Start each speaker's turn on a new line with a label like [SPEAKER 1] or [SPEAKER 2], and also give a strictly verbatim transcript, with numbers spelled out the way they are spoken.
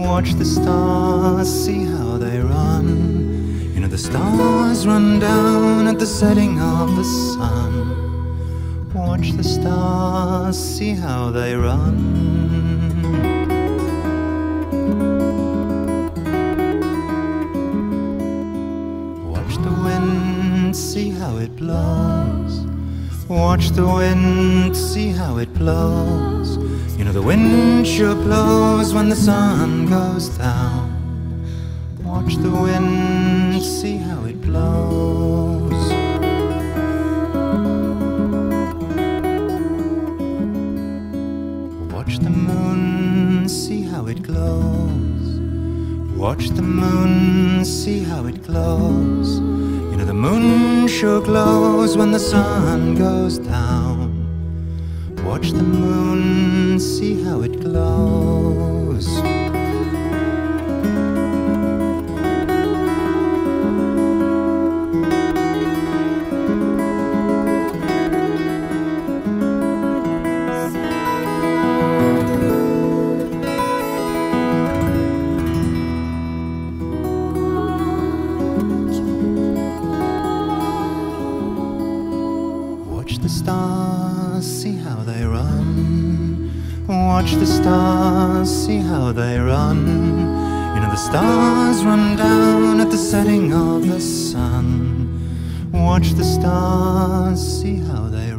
[SPEAKER 1] Watch the stars, see how they run. You know the stars run down at the setting of the sun. Watch the stars, see how they run. Watch the wind, see how it blows. Watch the wind, see how it blows. You know the wind sure blows when the sun goes down. Watch the wind, see how it blows. Watch the moon, see how it glows. Watch the moon, see how it glows. You know the moon sure glows when the sun goes down. Watch the moon, see how it glows. Watch the stars, see how they run. Watch the stars, see how they run. You know the stars run down at the setting of the sun. Watch the stars, see how they run.